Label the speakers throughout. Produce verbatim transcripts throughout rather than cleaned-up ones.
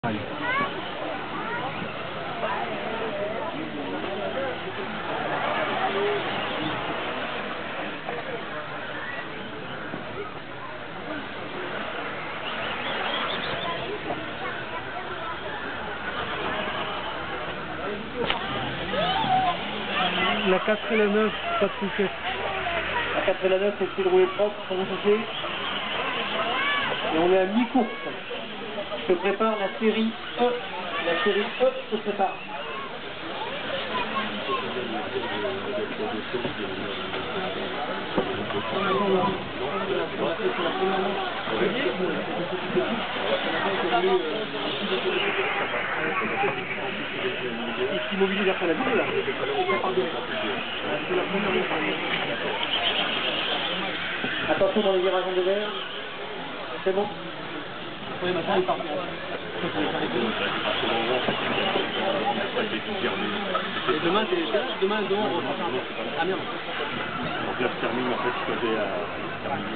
Speaker 1: Allez. La quatre et la neuf, pas de soucis.
Speaker 2: La quatre et la neuf, c'est de rouler propre, sans souci. Et on est à mi-course. Se prépare la série E. La série E se prépare. Il s'immobilise après la ville là. Attention dans les virages en devers. C'est bon. Oui, maintenant il part. Et demain, c'est demain, demain, on va faire un. Ah merde.
Speaker 3: Donc là, je termine en fait, je faisais à terminer.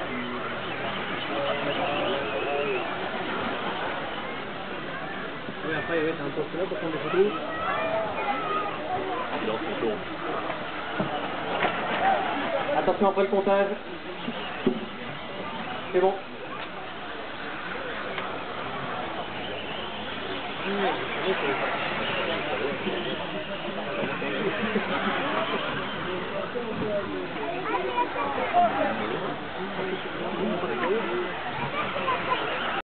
Speaker 2: Oui, après, ouais, c'est un poste là pour prendre des photos.
Speaker 3: Donc, on tourne.
Speaker 2: Attention après le comptage. C'est bon. Oui,